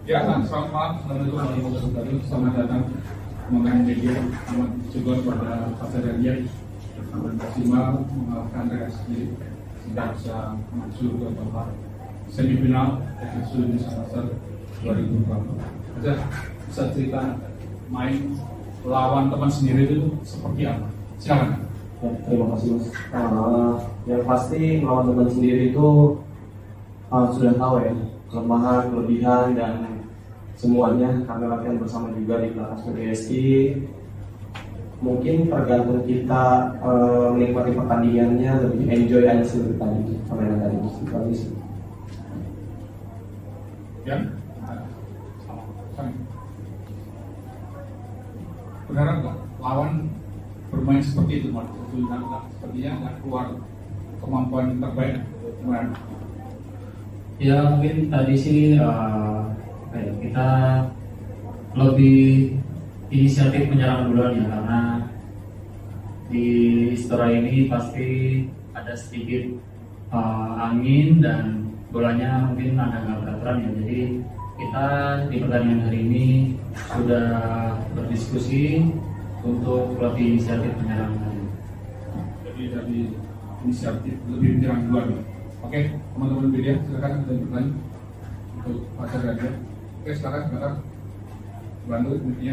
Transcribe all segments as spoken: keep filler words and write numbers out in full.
Ya, selamat malam teman-teman warahmatullahi wabarakatuh. Selamat datang teman-teman media, selamat juga kepada Pasar Radian yang maksimal mengalahkan Real sendiri sehingga bisa maju ke babak semifinal F I Indonesia Master dua ribu dua puluh. Aja bisa cerita main lawan teman sendiri itu seperti apa? Silakan. Ya, terima kasih Mas. Uh, yang pasti lawan teman sendiri itu uh, sudah tahu ya kelemahan, kelebihan dan semuanya karena latihan bersama juga di kelas B S I. Mungkin tergantung kita uh, menikmati pertandingannya, lebih enjoy aja sih lebih tadi permainan tadi itu sih. Ya, berharap nggak lawan bermain seperti itu, Mas? Sepertinya nggak keluar kemampuan terbaik kemarin. Ya mungkin tadi sih uh, kita lebih inisiatif menyerang duluan ya, karena di Istora ini pasti ada sedikit uh, angin dan bolanya mungkin ada nggak beraturan ya. Jadi kita di pertandingan hari ini sudah berdiskusi untuk lebih inisiatif menyerang tadi. Jadi dari inisiatif lebih menyerang duluan ya. Oke, teman-teman media silakan ada bertanya untuk Pasar Radian. Oke, silakan sekarang bantu intinya.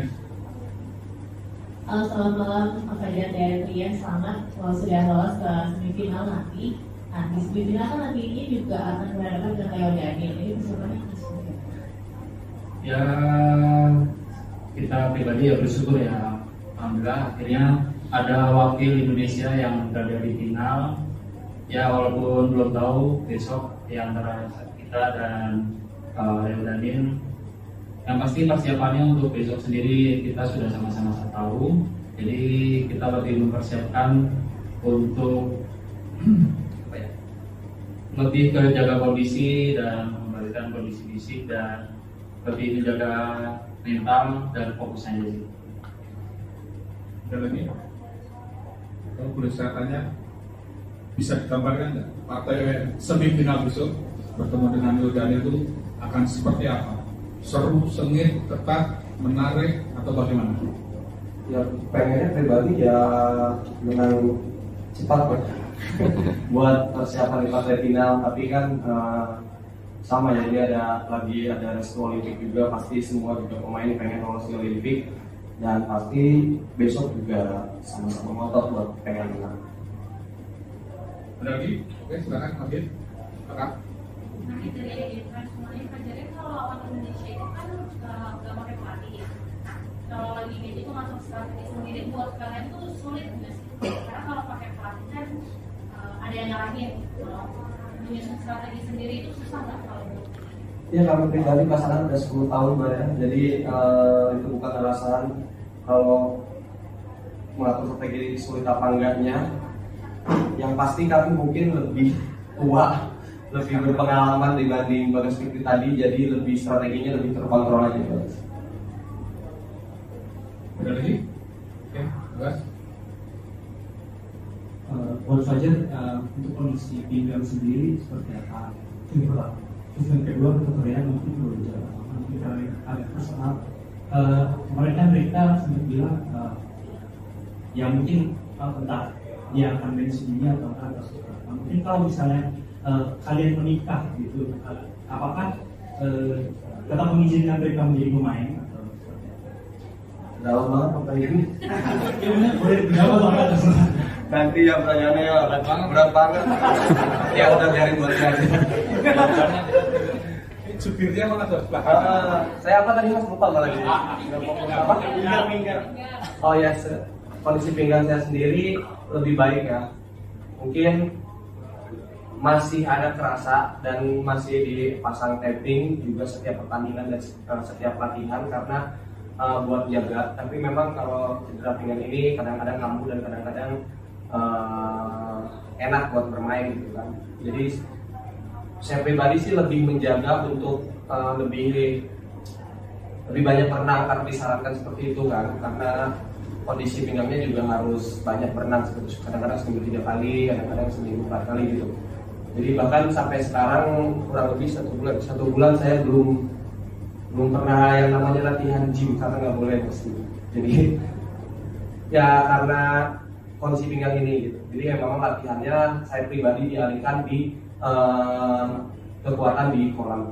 Uh, selamat malam, Pak Fajar dan Rian. Selamat kalau sudah lolos ke semifinal nanti. Nah, di semifinal kan nanti ini juga akan berhadapan dengan Leo Daniel. Ini persiapannya seperti apa? Ya kita pribadi ya bersyukur ya, alhamdulillah akhirnya ada wakil Indonesia yang berada di final. Ya walaupun belum tahu besok yang antara kita dan uh, Leo Daniel. Yang pasti persiapannya untuk besok sendiri kita sudah sama-sama tahu. Jadi kita lebih mempersiapkan untuk apa ya, lebih ke jaga kondisi dan memberikan kondisi fisik dan lebih menjaga mental dan fokus aja sih. Dan lagi, kalau boleh saya tanya, bisa digambarkan nggak partai semifinal besok bertemu dengan Leo Daniel itu akan seperti apa? Seru, sengit, ketat, menarik, atau bagaimana? Ya pengennya pribadi ya menang cepat buat buat persiapan di partai final, tapi kan uh, sama ya, dia ada lagi ada restu Olimpik juga, pasti semua juga pemain pengen lolos ke Olimpik dan pasti besok juga sama-sama ngotot buat pengen menang. Ada lagi? Oke, silakan Abid. Kakak. Nah itu ya, di semuanya Fajarnya kalau lawan Indonesia itu kan nggak pakai pelatih ya. Kalau lagi gitu itu masuk strategi sendiri buat kalian tuh sulit nggak sih? Karena kalau pakai pelatih kan uh, ada yang nyalahin. Kalau menyusun strategi sendiri itu susah nggak kalau? Ya kami pribadi pasangan udah sepuluh tahun Mbak ya, jadi uh, itu bukan alasan kalau mengatur strategi sulit apa enggaknya. Yang pasti kami mungkin lebih tua, lebih berpengalaman dibanding Bagas Fikri tadi, jadi lebih strateginya lebih terkontrol aja. Ada lagi? Oke, Bagas. Buat Fajar, uh, untuk kondisi pinggang sendiri seperti apa? Ini pertama. Terus yang kedua untuk Korea mungkin belum jalan, mungkin karena agak personal. Uh, mereka mereka sempat bilang uh, ya mungkin uh, entah dia akan main sendiri atau apa. Nah, mungkin kalau misalnya uh, kalian menikah gitu, uh, apakah uh, tetap mengizinkan mereka menjadi pemain atau seperti apa? Dalam banget pertanyaannya. Gimana? Boleh dijawab banget. Nanti ya pertanyaannya ya berat banget. Ya udah biarin buat aja. Supirnya mana tuh? Uh, saya apa tadi Mas, lupa malah jadi. Apa? Pinggang. Oh ya, kondisi pinggang saya sendiri lebih baik ya. Mungkin masih ada kerasa dan masih dipasang taping juga setiap pertandingan dan uh, setiap latihan karena uh, buat jaga. Tapi memang kalau cedera pinggang ini kadang-kadang kambuh dan kadang-kadang uh, enak buat bermain gitu kan. Jadi saya pribadi sih lebih menjaga untuk uh, lebih lebih banyak berenang karena disarankan seperti itu kan, karena kondisi pinggangnya juga harus banyak berenang, kadang-kadang seminggu tiga kali, kadang-kadang seminggu empat kali gitu. Jadi bahkan sampai sekarang kurang lebih satu bulan satu bulan saya belum belum pernah yang namanya latihan gym karena nggak boleh bos gitu. Jadi ya karena kondisi pinggang ini gitu. Jadi memang latihannya saya pribadi dialihkan di eh, kekuatan di kolam.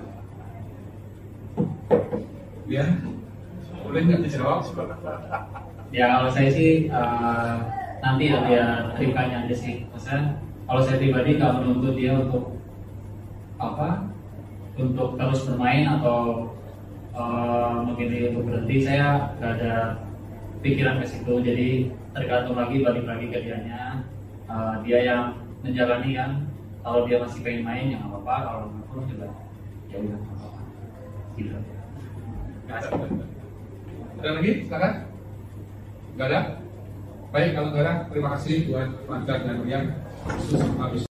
Ya, boleh nggak dijawab? Ya kalau saya sih uh, nanti ya dia trikanya aja sih. Maksudnya kalau saya pribadi nggak menuntut dia untuk apa, untuk terus bermain atau uh, mungkin dia untuk berhenti. Saya nggak ada pikiran ke situ. Jadi tergantung lagi, balik lagi ke dianya. Uh, dia yang menjalani kan. Kalau dia masih pengen main ya nggak apa-apa. Kalau nggak pun juga ya udah nggak apa-apa. Gitu. Ada lagi? Silakan. Gak ada? Baik, kalau nggak ada, terima kasih buat Lancar dan Rian. Khusus habis